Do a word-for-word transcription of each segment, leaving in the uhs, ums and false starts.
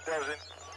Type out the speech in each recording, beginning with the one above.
thousand.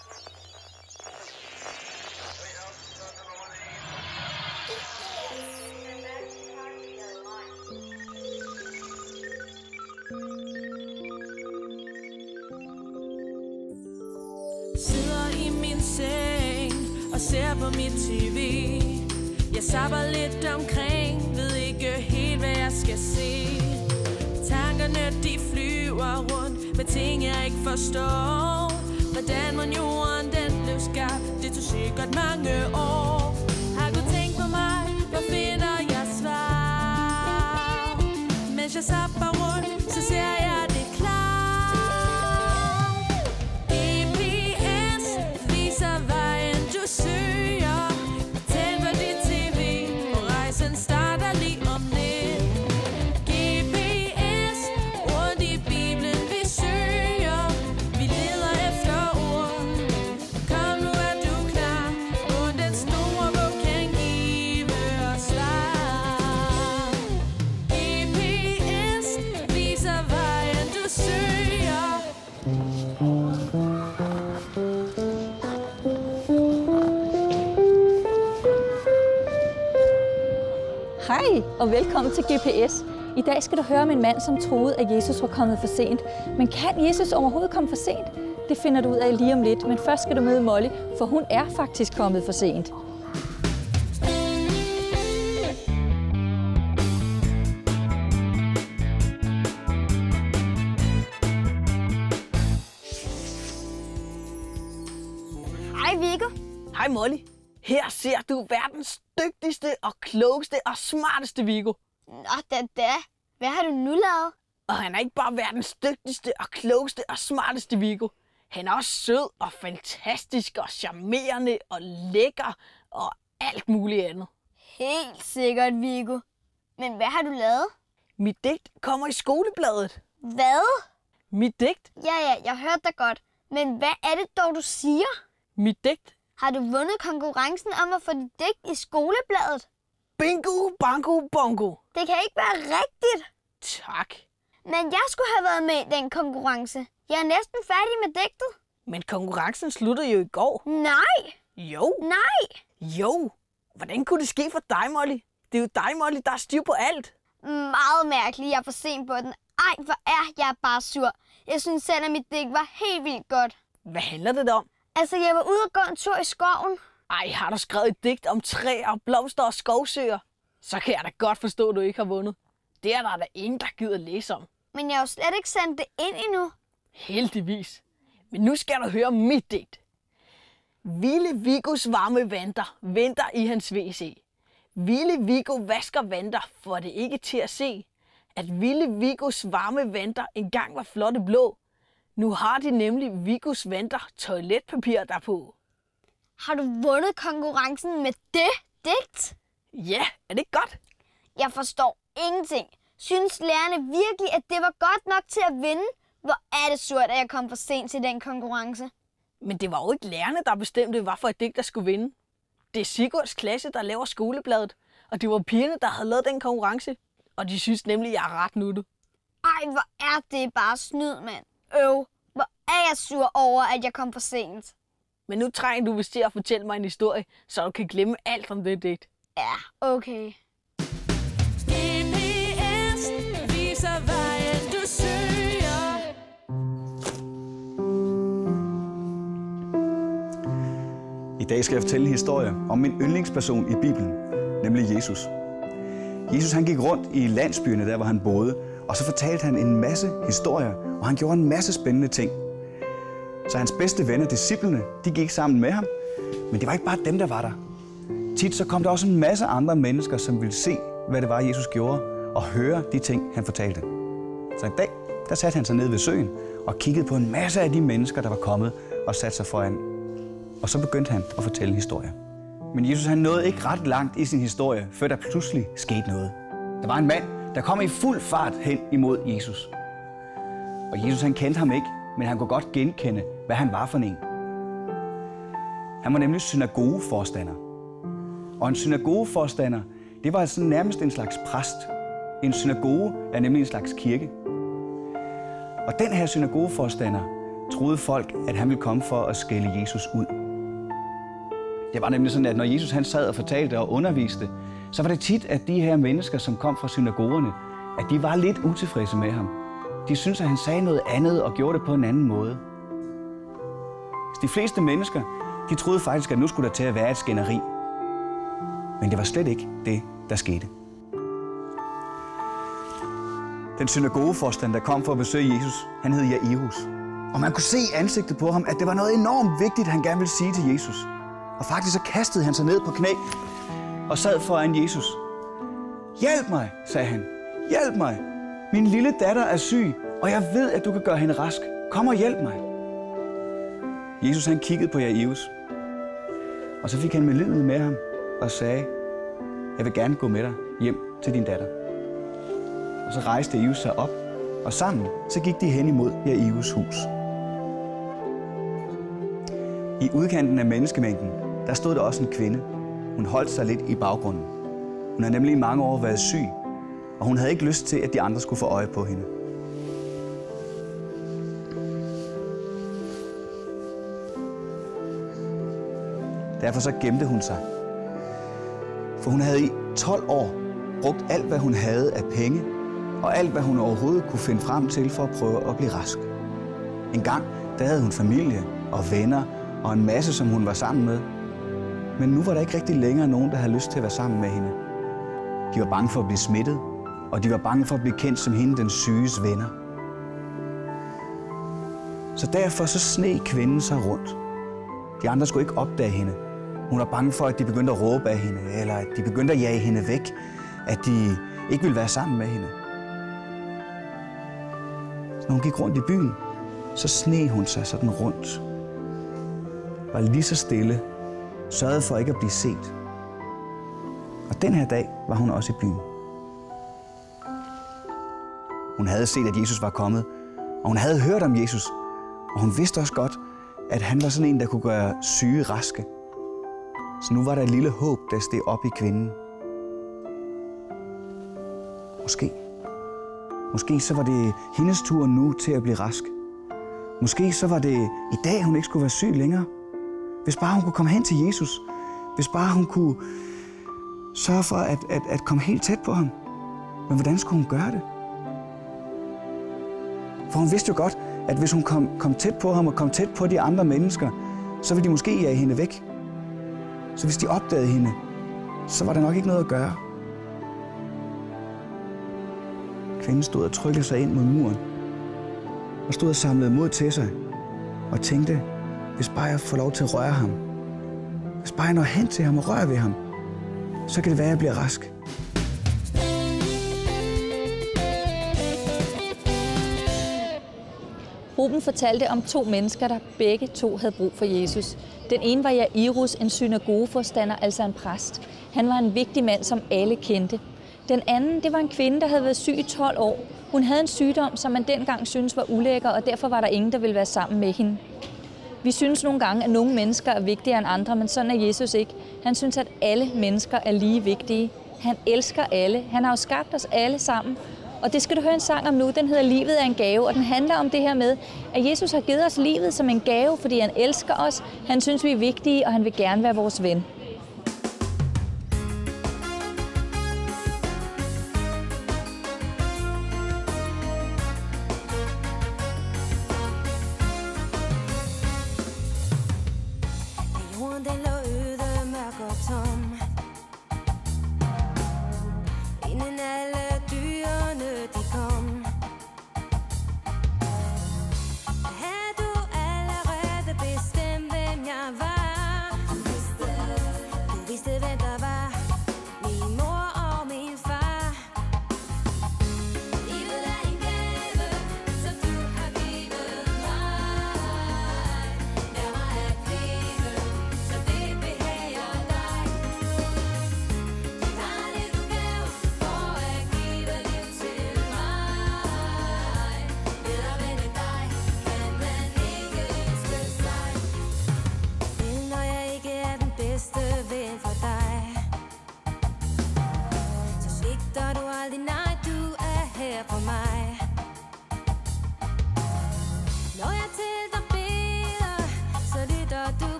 Sidder i min seng og ser på mit tv. Jeg zapper lidt omkring, ved ikke helt hvad jeg skal se. Tankerne de flyver rundt med ting jeg ikke forstår. Hvordan mon jorden den blev skabt, det tog sikkert mange år. Har du tænkt på mig, hvor finder jeg svar? Mens jeg zapper rundt, så ser jeg det klart. G P S viser vejen du søger. Tænd på dit tv, og rejsen starter lige om lidt. G P S rundt i Bibelen vi søger. Vi leder efter ord. Kom nu er du klar, og den store bog kan give os svar. G P S viser vejen du søger. Hej og velkommen til G P S. I dag skal du høre om en mand, som troede, at Jesus var kommet for sent. Men kan Jesus overhovedet komme for sent? Det finder du ud af lige om lidt, men først skal du møde Molly, for hun er faktisk kommet for sent. Hej Viggo. Hej Molly. Her ser du verdens dygtigste og klogeste og smarteste Viggo. Nå da da. Hvad har du nu lavet? Og han er ikke bare verdens dygtigste og klogeste og smarteste Viggo. Han er også sød og fantastisk og charmerende og lækker og alt muligt andet. Helt sikkert, Viggo. Men hvad har du lavet? Mit digt kommer i skolebladet. Hvad? Mit digt? Ja, ja, jeg hørte dig godt. Men hvad er det dog, du siger? Mit digt? Har du vundet konkurrencen om at få dit digt i skolebladet? Bingo, bango, bongo. Det kan ikke være rigtigt. Tak. Men jeg skulle have været med i den konkurrence. Jeg er næsten færdig med digtet. Men konkurrencen sluttede jo i går. Nej. Jo. Nej. Jo. Hvordan kunne det ske for dig, Molly? Det er jo dig, Molly, der er styr på alt. Meget mærkeligt, jeg er for sent på den. Ej, hvor er jeg bare sur. Jeg synes selv, at mit digt var helt vildt godt. Hvad handler det om? Altså, jeg var ude og gå en tur i skoven. Ej, har du skrevet et digt om træer, blomster og skovsøer? Så kan jeg da godt forstå, at du ikke har vundet. Det er der da ingen, der gider læse om. Men jeg har jo slet ikke sendt det ind endnu. Heldigvis. Men nu skal du høre mit digt. Vilde Viggos varme vanter venter i hans W C. Vilde Viggo vasker vanter, for det ikke til at se, at Vilde Viggos varme vanter engang var flotte blå. Nu har de nemlig Viggos vanter toiletpapir derpå. Har du vundet konkurrencen med det digt? Ja, er det ikke godt? Jeg forstår ingenting. Synes lærerne virkelig, at det var godt nok til at vinde? Hvor er det surt, at jeg kom for sent til den konkurrence. Men det var jo ikke lærerne, der bestemte, hvad for et digt, der skulle vinde. Det er Sigurds klasse, der laver skolebladet, og det var pigerne, der havde lavet den konkurrence. Og de synes nemlig, at jeg er ret nuttet. Ej, hvor er det bare snyd, mand. Øv, hvor er jeg sur over, at jeg kom for sent. Men nu trænger du vist til at fortælle mig en historie, så du kan glemme alt om det digt. Ja, okay. G P S viser vejen du søger. I dag skal jeg fortælle en historie om min yndlingsperson i Bibelen, nemlig Jesus. Jesus han gik rundt i landsbyerne, der hvor han boede, og så fortalte han en masse historier, og han gjorde en masse spændende ting. Så hans bedste venner, disciplene, de gik sammen med ham, men det var ikke bare dem, der var der. Tit så kom der også en masse andre mennesker, som ville se, hvad det var, Jesus gjorde, og høre de ting, han fortalte. Så en dag, der satte han sig ned ved søen og kiggede på en masse af de mennesker, der var kommet og satte sig foran. Og så begyndte han at fortælle historier. Men Jesus han nåede ikke ret langt i sin historie, før der pludselig skete noget. Der var en mand, der kom i fuld fart hen imod Jesus. Og Jesus han kendte ham ikke, men han kunne godt genkende, hvad han var for en. Han var nemlig synagogeforstander. Og en synagogeforstander, det var sådan nærmest en slags præst. En synagoge er nemlig en slags kirke. Og den her synagogeforstander, troede folk, at han ville komme for at skælde Jesus ud. Det var nemlig sådan, at når Jesus han sad og fortalte og underviste, så var det tit, at de her mennesker, som kom fra synagogerne, at de var lidt utilfredse med ham. De syntes, at han sagde noget andet og gjorde det på en anden måde. De fleste mennesker, de troede faktisk, at nu skulle der til at være et skænderi. Men det var slet ikke det, der skete. Den synagogeforstander, der kom for at besøge Jesus, han hed Jairus. Og man kunne se i ansigtet på ham, at det var noget enormt vigtigt, han gerne ville sige til Jesus. Og faktisk så kastede han sig ned på knæ og sad foran Jesus. Hjælp mig, sagde han. Hjælp mig. Min lille datter er syg, og jeg ved, at du kan gøre hende rask. Kom og hjælp mig. Jesus han kiggede på Jairus, og så fik han medlidenhed med ham og sagde, jeg vil gerne gå med dig hjem til din datter. Og så rejste Jairus sig op, og sammen så gik de hen imod Jairus hus. I udkanten af menneskemængden, der stod der også en kvinde. Hun holdt sig lidt i baggrunden. Hun havde nemlig i mange år været syg, og hun havde ikke lyst til, at de andre skulle få øje på hende. Derfor så gemte hun sig. For hun havde i tolv år brugt alt, hvad hun havde af penge, og alt, hvad hun overhovedet kunne finde frem til for at prøve at blive rask. En gang, der havde hun familie og venner og en masse, som hun var sammen med. Men nu var der ikke rigtig længere nogen, der havde lyst til at være sammen med hende. De var bange for at blive smittet, og de var bange for at blive kendt som hende, den syges venner. Så derfor så sneg kvinden sig rundt. De andre skulle ikke opdage hende. Hun var bange for, at de begyndte at råbe af hende, eller at de begyndte at jage hende væk, at de ikke ville være sammen med hende. Så når hun gik rundt i byen, så sneg hun sig sådan rundt. Var lige så stille, sørgede for ikke at blive set. Og den her dag var hun også i byen. Hun havde set, at Jesus var kommet, og hun havde hørt om Jesus, og hun vidste også godt, at han var sådan en, der kunne gøre syge raske. Så nu var der et lille håb, der steg op i kvinden. Måske. Måske så var det hendes tur nu til at blive rask. Måske så var det i dag, hun ikke skulle være syg længere. Hvis bare hun kunne komme hen til Jesus. Hvis bare hun kunne sørge for at, at, at komme helt tæt på ham. Men hvordan skulle hun gøre det? For hun vidste jo godt, at hvis hun kom, kom tæt på ham og kom tæt på de andre mennesker, så ville de måske jage hende væk. Så hvis de opdagede hende, så var der nok ikke noget at gøre. Kvinden stod og trykkede sig ind mod muren, og stod og samlede mod til sig, og tænkte, hvis bare jeg får lov til at røre ham, hvis bare jeg når hen til ham og rører ved ham, så kan det være, at jeg bliver rask. Ruben fortalte om to mennesker, der begge to havde brug for Jesus. Den ene var Jairus, en synagogeforstander, altså en præst. Han var en vigtig mand, som alle kendte. Den anden, det var en kvinde, der havde været syg i tolv år. Hun havde en sygdom, som man dengang syntes var ulækker, og derfor var der ingen, der ville være sammen med hende. Vi synes nogle gange, at nogle mennesker er vigtigere end andre, men sådan er Jesus ikke. Han synes, at alle mennesker er lige vigtige. Han elsker alle. Han har jo skabt os alle sammen. Og det skal du høre en sang om nu. Den hedder Livet er en gave, og den handler om det her med, at Jesus har givet os livet som en gave, fordi han elsker os. Han synes, vi er vigtige, og han vil gerne være vores ven. Havde du allerede bestemt, hvem jeg var?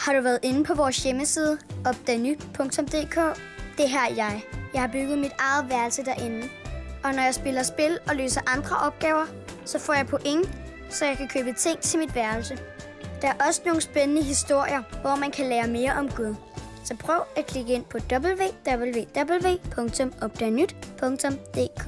Har du været inde på vores hjemmeside, opdagnyt punktum d k? Det her er jeg. Jeg har bygget mit eget værelse derinde. Og når jeg spiller spil og løser andre opgaver, så får jeg point, så jeg kan købe ting til mit værelse. Der er også nogle spændende historier, hvor man kan lære mere om Gud. Så prøv at klikke ind på w w w punktum opdagnyt punktum d k.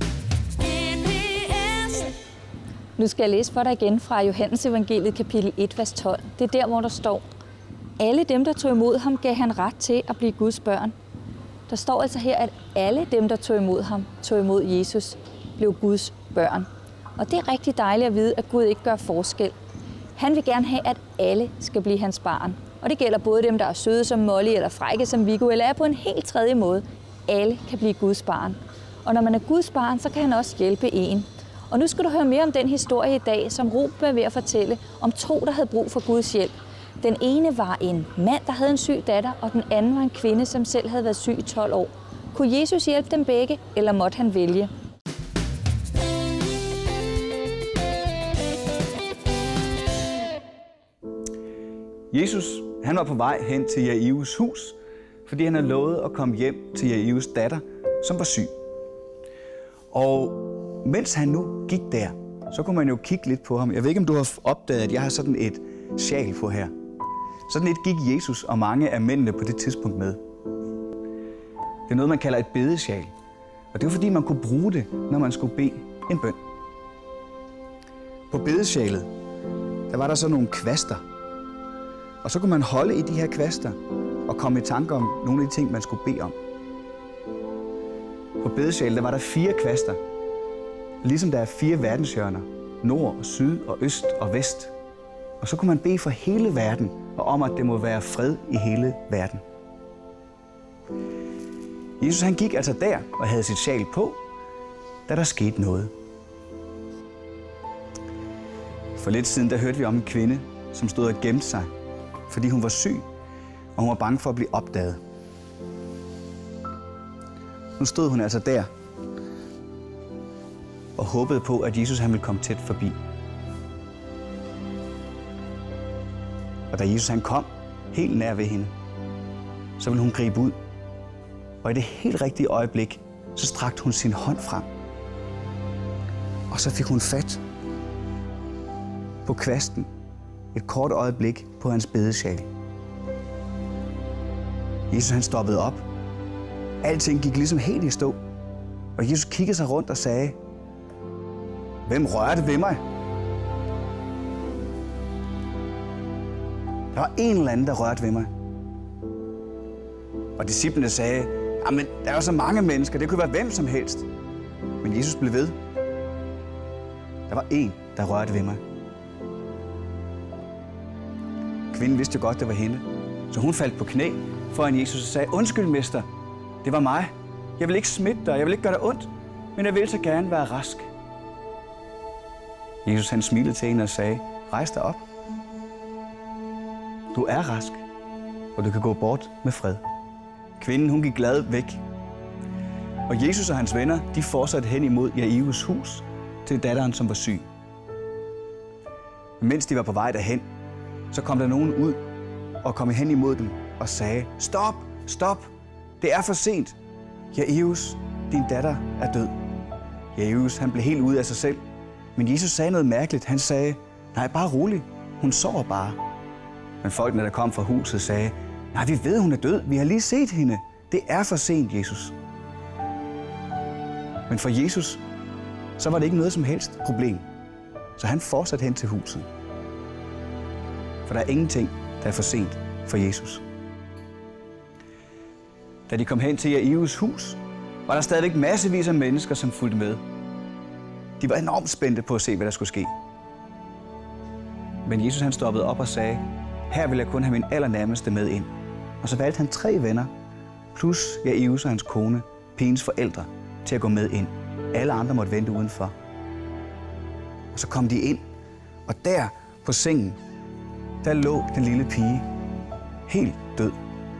Nu skal jeg læse for dig igen fra Johannes evangeliet kapitel et, vers tolv. Det er der, hvor der står: alle dem, der tog imod ham, gav han ret til at blive Guds børn. Der står altså her, at alle dem, der tog imod ham, tog imod Jesus, blev Guds børn. Og det er rigtig dejligt at vide, at Gud ikke gør forskel. Han vil gerne have, at alle skal blive hans barn. Og det gælder både dem, der er søde som Molly, eller frække som Viggo, eller er på en helt tredje måde. Alle kan blive Guds barn. Og når man er Guds barn, så kan han også hjælpe en. Og nu skal du høre mere om den historie i dag, som Ruben er ved at fortælle om to, der havde brug for Guds hjælp. Den ene var en mand, der havde en syg datter, og den anden var en kvinde, som selv havde været syg i tolv år. Kunne Jesus hjælpe dem begge, eller måtte han vælge? Jesus, han var på vej hen til Jairus hus, fordi han havde lovet at komme hjem til Jairus datter, som var syg. Og mens han nu gik der, så kunne man jo kigge lidt på ham. Jeg ved ikke, om du har opdaget, at jeg har sådan et sjal på her. Sådan et gik Jesus og mange af mændene på det tidspunkt med. Det er noget, man kalder et bedesjal. Og det var fordi, man kunne bruge det, når man skulle bede en bøn. På bedesjalet, der var der så nogle kvaster. Og så kunne man holde i de her kvaster og komme i tanke om nogle af de ting, man skulle bede om. På bedesjalet, der var der fire kvaster. Ligesom der er fire verdenshjørner. Nord og syd og øst og vest. Og så kunne man bede for hele verden, og om at det må være fred i hele verden. Jesus han gik altså der og havde sit sjal på, da der skete noget. For lidt siden der hørte vi om en kvinde, som stod og gemte sig, fordi hun var syg, og hun var bange for at blive opdaget. Nu stod hun altså der og håbede på, at Jesus han ville komme tæt forbi. Og da Jesus han kom helt nær ved hende, så ville hun gribe ud. Og i det helt rigtige øjeblik, så strakte hun sin hånd frem. Og så fik hun fat på kvasten et kort øjeblik på hans bedesjal. Jesus han stoppede op. Alting gik ligesom helt i stå. Og Jesus kiggede sig rundt og sagde: hvem rørte ved mig? Der var en eller anden, der rørte ved mig. Og disciplene sagde: jamen, der er jo så mange mennesker, det kunne være hvem som helst. Men Jesus blev ved. Der var en, der rørte ved mig. Kvinden vidste jo godt, det var hende. Så hun faldt på knæ foran Jesus og sagde: undskyld, mester, det var mig. Jeg vil ikke smitte dig, jeg vil ikke gøre dig ondt, men jeg vil så gerne være rask. Jesus han smilede til hende og sagde: rejs dig op. Du er rask, og du kan gå bort med fred. Kvinden hun gik glad væk. Og Jesus og hans venner, de fortsatte hen imod Jairus hus til datteren, som var syg. Mens de var på vej derhen, så kom der nogen ud og kom hen imod dem og sagde: stop, stop, det er for sent. Jairus, din datter er død. Jairus han blev helt ude af sig selv. Men Jesus sagde noget mærkeligt. Han sagde: nej, bare rolig, hun sover bare. Men folkene, der kom fra huset, sagde: nej, vi ved, hun er død. Vi har lige set hende. Det er for sent, Jesus. Men for Jesus, så var det ikke noget som helst problem. Så han fortsatte hen til huset. For der er ingenting, der er for sent for Jesus. Da de kom hen til Jairus hus, var der stadigvæk massevis af mennesker, som fulgte med. De var enormt spændte på at se, hvad der skulle ske. Men Jesus han stoppede op og sagde: her vil jeg kun have min allernærmeste med ind. Og så valgte han tre venner, plus Jairus og hans kone, pigens forældre, til at gå med ind. Alle andre måtte vente udenfor. Og så kom de ind, og der på sengen, der lå den lille pige, helt død.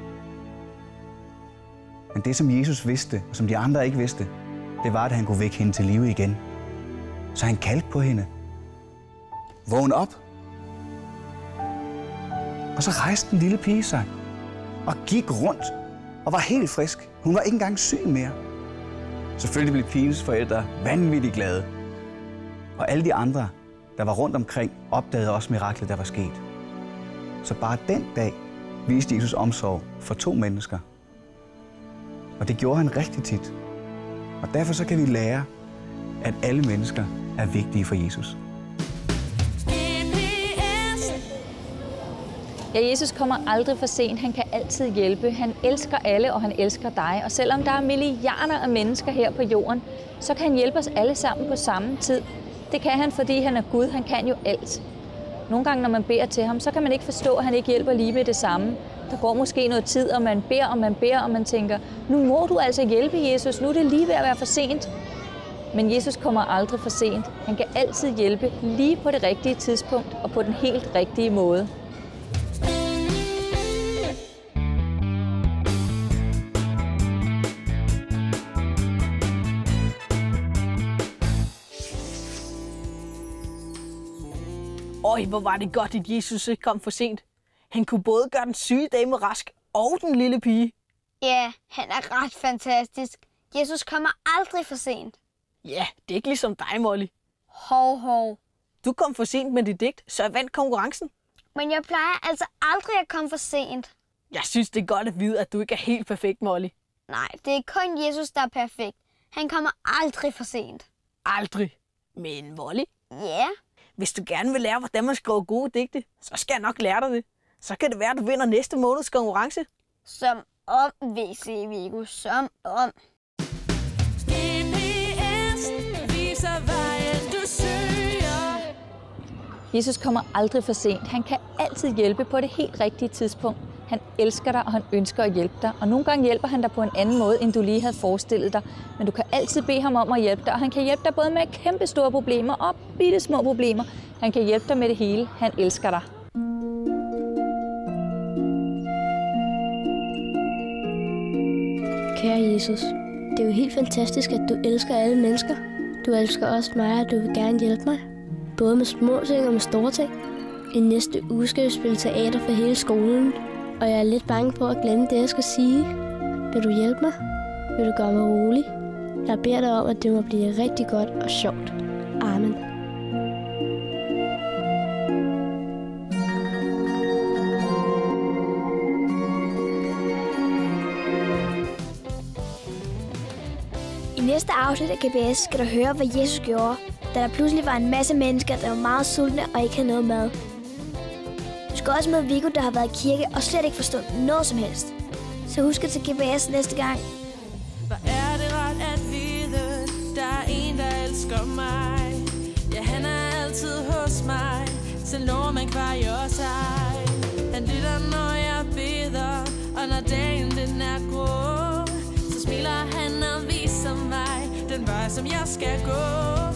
Men det, som Jesus vidste, og som de andre ikke vidste, det var, at han kunne vække hende til live igen. Så han kaldte på hende: vågn op! Og så rejste den lille pige sig og gik rundt og var helt frisk. Hun var ikke engang syg mere. Selvfølgelig blev pigens forældre vanvittigt glade. Og alle de andre, der var rundt omkring, opdagede også miraklet, der var sket. Så bare den dag viste Jesus omsorg for to mennesker. Og det gjorde han rigtig tit. Og derfor så kan vi lære, at alle mennesker er vigtige for Jesus. Ja, Jesus kommer aldrig for sent. Han kan altid hjælpe. Han elsker alle, og han elsker dig. Og selvom der er milliarder af mennesker her på jorden, så kan han hjælpe os alle sammen på samme tid. Det kan han, fordi han er Gud. Han kan jo alt. Nogle gange, når man beder til ham, så kan man ikke forstå, at han ikke hjælper lige med det samme. Der går måske noget tid, og man beder, og man beder, og man tænker, nu må du altså hjælpe, Jesus. Nu er det lige ved at være for sent. Men Jesus kommer aldrig for sent. Han kan altid hjælpe lige på det rigtige tidspunkt og på den helt rigtige måde. Øj, hvor var det godt, at Jesus ikke kom for sent. Han kunne både gøre den syge dame rask og den lille pige. Ja, han er ret fantastisk. Jesus kommer aldrig for sent. Ja, det er ikke ligesom dig, Molly. Hov, hov. Du kom for sent med dit digt, så jeg vandt konkurrencen. Men jeg plejer altså aldrig at komme for sent. Jeg synes, det er godt at vide, at du ikke er helt perfekt, Molly. Nej, det er kun Jesus, der er perfekt. Han kommer aldrig for sent. Aldrig. Men Molly, Ja, hvis du gerne vil lære, hvordan man skriver gode digte, så skal jeg nok lære dig det. Så kan det være, at du vinder næste måneds konkurrence. som om, V C Viggo, som om. G P S viser vejen, du søger. Jesus kommer aldrig for sent. Han kan altid hjælpe på det helt rigtige tidspunkt. Han elsker dig, og han ønsker at hjælpe dig. Og nogle gange hjælper han dig på en anden måde, end du lige havde forestillet dig. Men du kan altid bede ham om at hjælpe dig, og han kan hjælpe dig både med kæmpe store problemer og bitte små problemer. Han kan hjælpe dig med det hele. Han elsker dig. Kære Jesus, det er jo helt fantastisk, at du elsker alle mennesker. Du elsker også mig, og du vil gerne hjælpe mig. Både med små ting og med store ting. I næste uge skal vi spille teater for hele skolen, og jeg er lidt bange for at glemme det, jeg skal sige. Vil du hjælpe mig? Vil du gøre mig rolig? Jeg beder dig om, at det må blive rigtig godt og sjovt. Amen. I næste afsnit af G P S skal du høre, hvad Jesus gjorde, da der pludselig var en masse mennesker, der var meget sultne og ikke havde noget mad. Du skal også møde Viggo, der har været i kirke og slet ikke forstået noget som helst. Så husk at tage G P S næste gang. Hvor er det rart at vide, der er en, der elsker mig. Ja, han er altid hos mig, selv når man kvarjer sig. Han lytter, når jeg beder, og når dagen den er grå, så smiler han og viser mig den vej, som jeg skal gå.